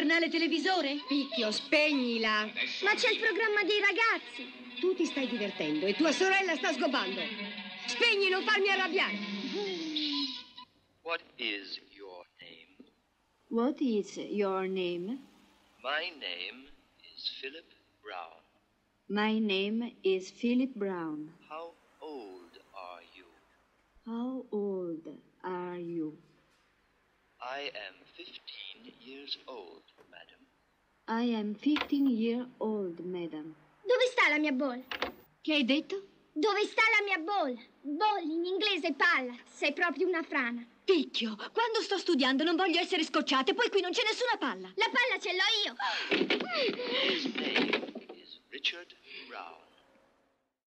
infernale televisore? Picchio, spegnila. Ma c'è il programma dei ragazzi. Tu ti stai divertendo e tua sorella sta sgobbando. Spegni, non farmi arrabbiare. What is your name? What is your name? My name is Philip Brown. My name is Philip Brown. How old are you? How old are you? I am 15 years old, madam. I am 15 years old, madam. Dove sta la mia bolla? Che hai detto? Dove sta la mia bolla? Boll in inglese palla. Sei proprio una frana. Picchio, quando sto studiando non voglio essere scocciata, poi qui non c'è nessuna palla. La palla ce l'ho io. His name is Richard Brown.